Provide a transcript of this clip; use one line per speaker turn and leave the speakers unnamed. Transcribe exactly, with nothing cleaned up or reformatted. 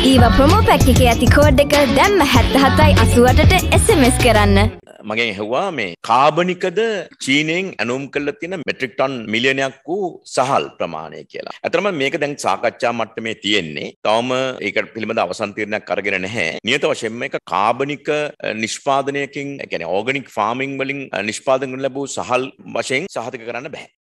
ඊවා promo pack එකේ ඇති code එක දැම්ම හැත්තෑ හතයි අසූඅටට එස් එම් එස් කරන්න.
මගෙන් හෙව්වා මේ කාබනිකද චීනෙන් ඇනුම් කරලා තියෙන මෙට්‍රික් ටන් මිලියනයක් වූ සහල් ප්‍රමාණය කියලා. අතරම මේක දැන් සාකච්ඡා මට්ටමේ තියෙන්නේ. තවම ඒකට පිළිබඳ අවසන් තීරණයක් අරගෙන නැහැ. නියත වශයෙන්ම මේක කාබනික නිෂ්පාදනයකින්, ඒ කියන්නේ ඕගනික් ෆාමින් වලින් නිෂ්පාදනය ලැබූ සහල් වශයෙන් සහතික කරන්න බෑ.